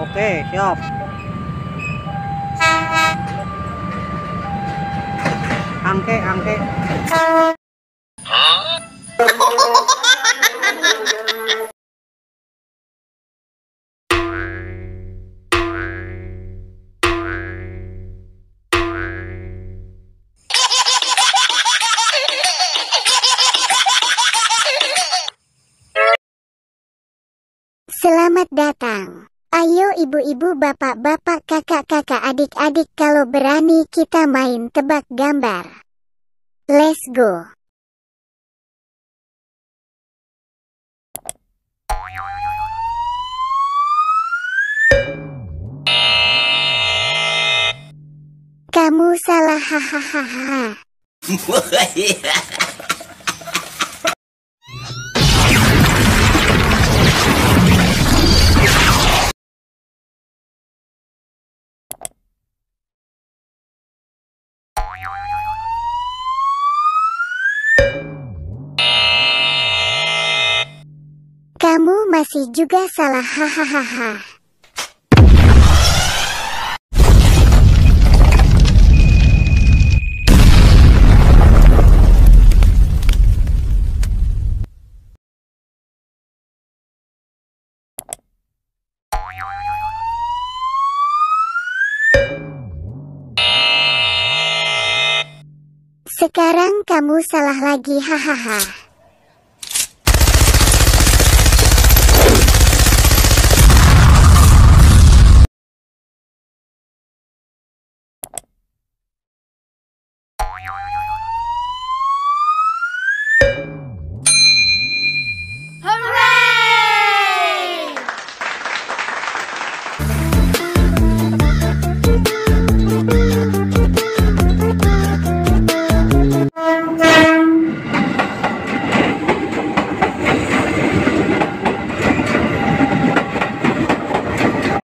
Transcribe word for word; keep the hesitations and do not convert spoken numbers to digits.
Oke, siap. Angke, angke. Selamat datang. Ayo ibu-ibu, bapak-bapak, kakak-kakak, adik-adik, kalau berani kita main tebak gambar. Let's go. Kamu salah, hahaha. Kamu masih juga salah, hahaha. Sekarang kamu salah lagi, hahaha.